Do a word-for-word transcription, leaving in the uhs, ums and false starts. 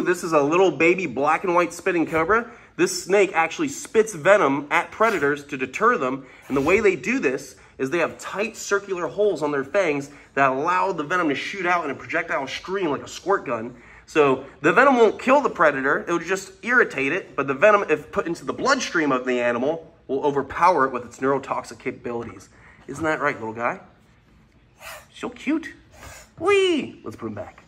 This is a little baby black and white spitting cobra. This snake actually spits venom at predators to deter them. And the way they do this is they have tight circular holes on their fangs that allow the venom to shoot out in a projectile stream like a squirt gun. So the venom won't kill the predator, it will just irritate it, but the venom, if put into the bloodstream of the animal, will overpower it with its neurotoxic capabilities. Isn't that right, little guy? So cute. Whee! Let's put him back.